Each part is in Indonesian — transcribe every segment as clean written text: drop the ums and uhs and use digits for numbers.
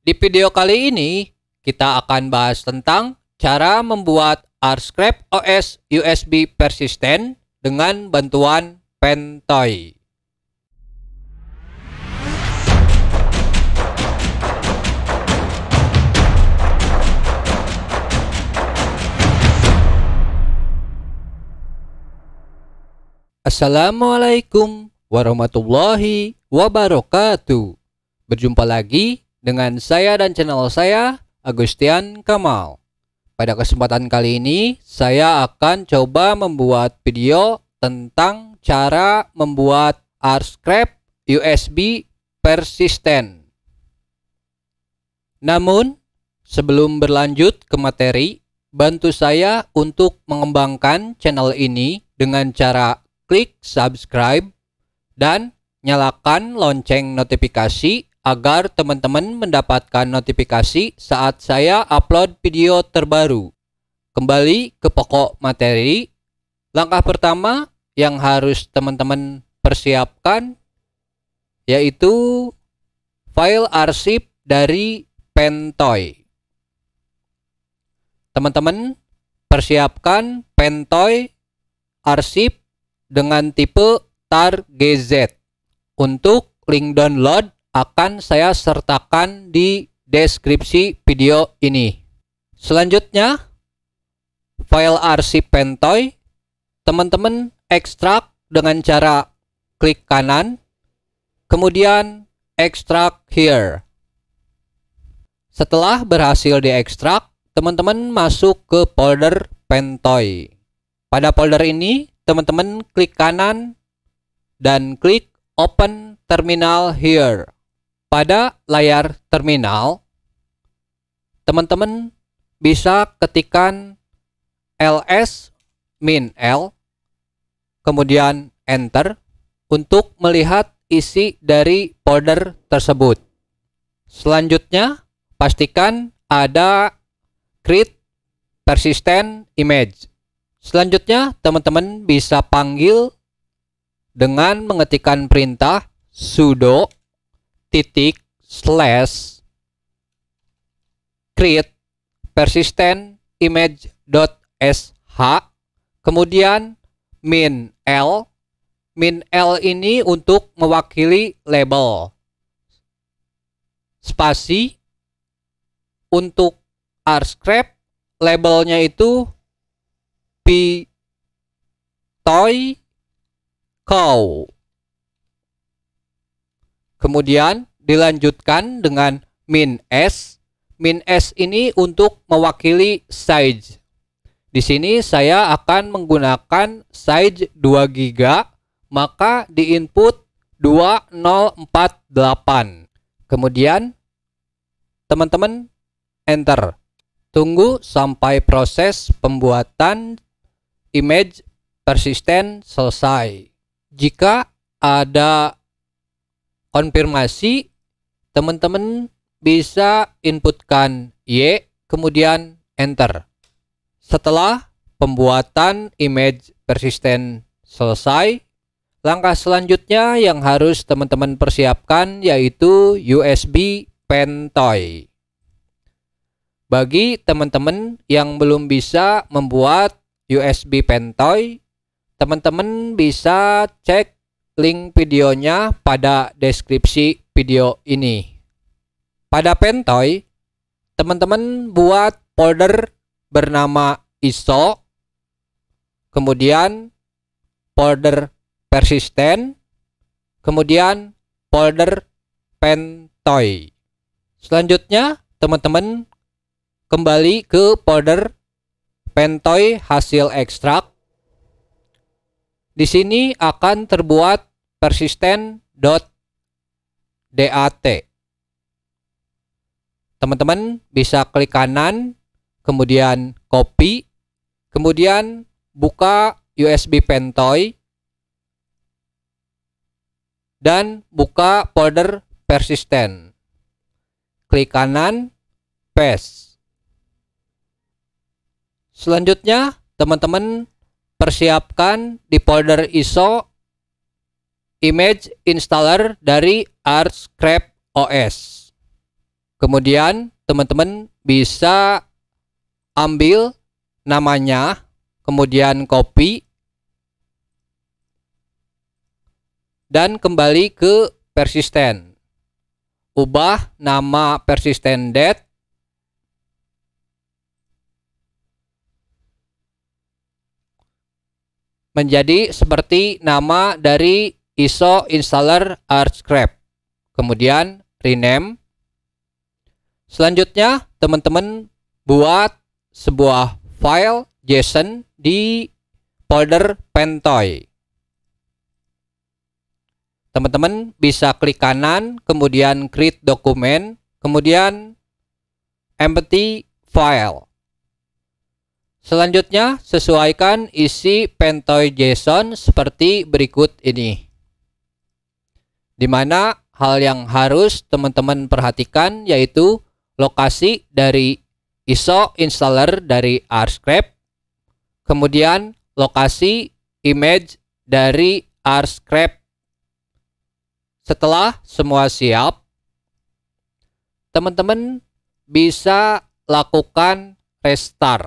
Di video kali ini, kita akan bahas tentang cara membuat Arscrap OS USB persisten dengan bantuan Pentoy. Assalamualaikum warahmatullahi wabarakatuh. Berjumpa lagi dengan saya dan channel saya, Agustian Kamal. Pada kesempatan kali ini, saya akan coba membuat video tentang cara membuat Arscrap USB persisten. Namun, sebelum berlanjut ke materi, bantu saya untuk mengembangkan channel ini dengan cara klik subscribe dan nyalakan lonceng notifikasi agar teman-teman mendapatkan notifikasi saat saya upload video terbaru. Kembali ke pokok materi, langkah pertama yang harus teman-teman persiapkan yaitu file arsip dari Pentoy. Teman-teman persiapkan Pentoy arsip dengan tipe tar GZ. Untuk link download akan saya sertakan di deskripsi video ini. Selanjutnya, file arsip Pentoy teman-teman ekstrak dengan cara klik kanan, kemudian extract here. Setelah berhasil diekstrak, teman-teman masuk ke folder Pentoy. Pada folder ini, teman-teman klik kanan dan klik open terminal here. Pada layar terminal, teman-teman bisa ketikkan ls-l, kemudian enter untuk melihat isi dari folder tersebut. Selanjutnya, pastikan ada create persistent image. Selanjutnya, teman-teman bisa panggil dengan mengetikkan perintah sudo /create persistent image.sh, kemudian -l. -l ini untuk mewakili label. Spasi untuk Arscrap, labelnya itu Ptoy cow. Kemudian dilanjutkan dengan -s. -s ini untuk mewakili size. Di sini saya akan menggunakan size 2 GB, maka di input 2048. Kemudian teman-teman enter. Tunggu sampai proses pembuatan image persisten selesai. Jika ada konfirmasi, teman-teman bisa inputkan Y, kemudian enter. Setelah pembuatan image persisten selesai, langkah selanjutnya yang harus teman-teman persiapkan yaitu USB Pentoy. Bagi teman-teman yang belum bisa membuat USB Pentoy, teman-teman bisa cek link videonya pada deskripsi video ini. Pada Pentoy, teman-teman buat folder bernama ISO, kemudian folder persisten, kemudian folder Pentoy. Selanjutnya, teman-teman kembali ke folder Pentoy hasil ekstrak. Di sini akan terbuat persisten.dat. Teman-teman bisa klik kanan, kemudian copy, kemudian buka USB Pentoy, dan buka folder persisten. Klik kanan, paste. Selanjutnya, teman-teman persiapkan di folder ISO image installer dari Arscrap OS. Kemudian teman-teman bisa ambil namanya, kemudian copy, dan kembali ke persisten. Ubah nama persisten det menjadi seperti nama dari ISO installer Artscrap. Kemudian rename. Selanjutnya teman-teman buat sebuah file JSON di folder Pentoy. Teman-teman bisa klik kanan, kemudian create document, kemudian empty file. Selanjutnya, sesuaikan isi Pentoy JSON seperti berikut ini. Di mana hal yang harus teman-teman perhatikan yaitu lokasi dari ISO installer dari Artscrap, kemudian lokasi image dari Artscrap. Setelah semua siap, teman-teman bisa lakukan restart.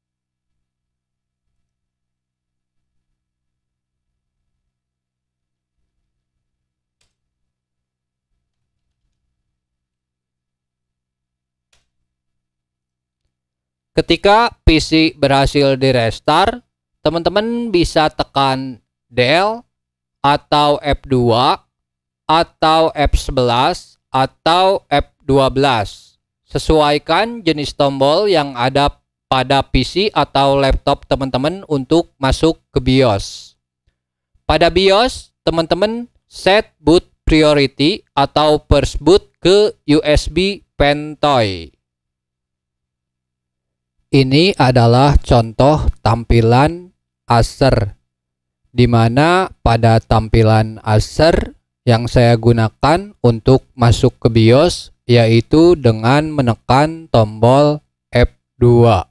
Ketika PC berhasil di restart, teman-teman bisa tekan Del atau F2 atau F11 atau F12. Sesuaikan jenis tombol yang ada pada PC atau laptop teman-teman untuk masuk ke BIOS. Pada BIOS, teman-teman set boot priority atau first boot ke USB Pentoy. Ini adalah contoh tampilan Acer, di mana pada tampilan Acer yang saya gunakan untuk masuk ke BIOS yaitu dengan menekan tombol F2.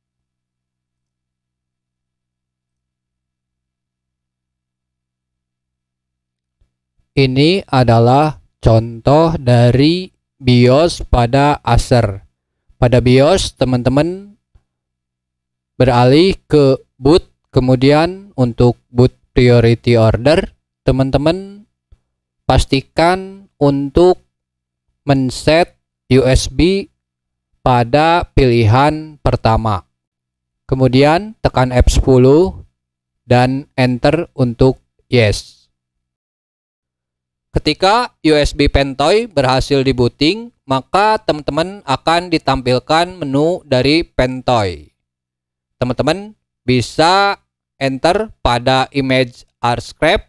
Ini adalah contoh dari BIOS pada Acer. Pada BIOS, teman-teman beralih ke boot, kemudian untuk boot priority order, teman-teman pastikan untuk men-set USB pada pilihan pertama. Kemudian tekan F10 dan enter untuk yes. Ketika USB Pentoy berhasil di-booting, maka teman-teman akan ditampilkan menu dari Pentoy. Teman-teman bisa enter pada image Artscrap.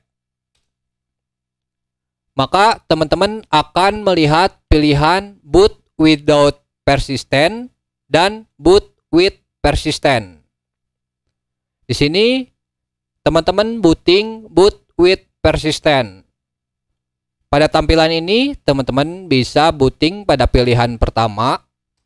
Maka teman-teman akan melihat pilihan boot without persistent dan boot with persistent. Di sini teman-teman booting boot with persistent. Pada tampilan ini teman-teman bisa booting pada pilihan pertama.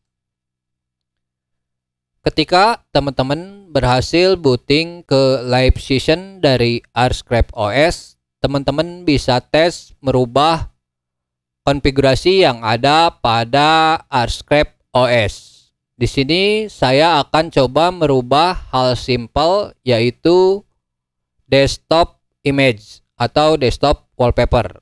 Ketika teman-teman berhasil booting ke live session dari Artscrap OS, teman-teman bisa tes merubah konfigurasi yang ada pada Artscrap OS. Di sini saya akan coba merubah hal simple yaitu desktop image atau desktop wallpaper.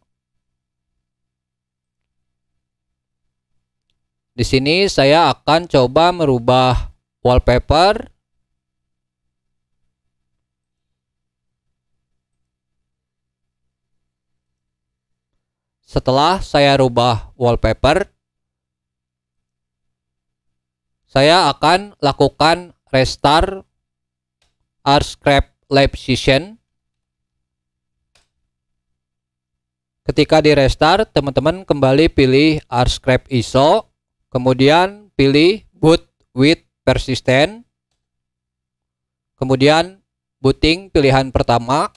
Di sini saya akan coba merubah wallpaper. Setelah saya rubah wallpaper, saya akan lakukan restart Artscrap Live Session. Ketika di restart, teman-teman kembali pilih Artscrap ISO, kemudian pilih boot with persistent, kemudian booting pilihan pertama.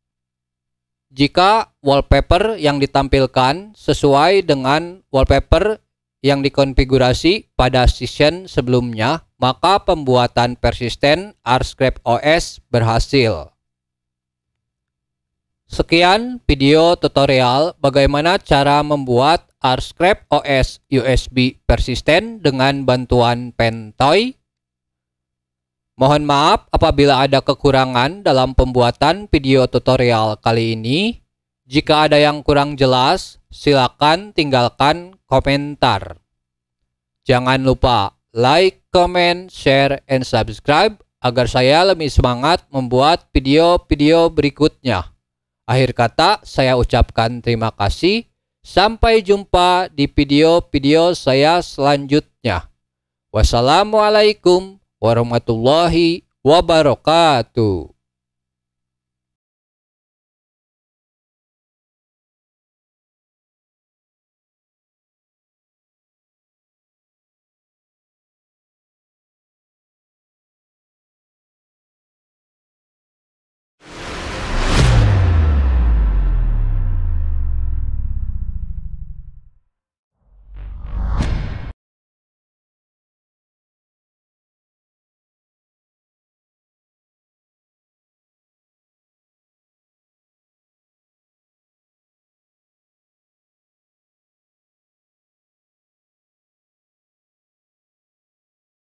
Jika wallpaper yang ditampilkan sesuai dengan wallpaper yang dikonfigurasi pada session sebelumnya, maka pembuatan persisten Artscrap OS berhasil. Sekian video tutorial bagaimana cara membuat Arscribe OS USB persisten dengan bantuan Pentoy. Mohon maaf apabila ada kekurangan dalam pembuatan video tutorial kali ini. Jika ada yang kurang jelas, silakan tinggalkan komentar. Jangan lupa like, comment, share, and subscribe agar saya lebih semangat membuat video-video berikutnya. Akhir kata, saya ucapkan terima kasih. Sampai jumpa di video-video saya selanjutnya. Wassalamualaikum warahmatullahi wabarakatuh.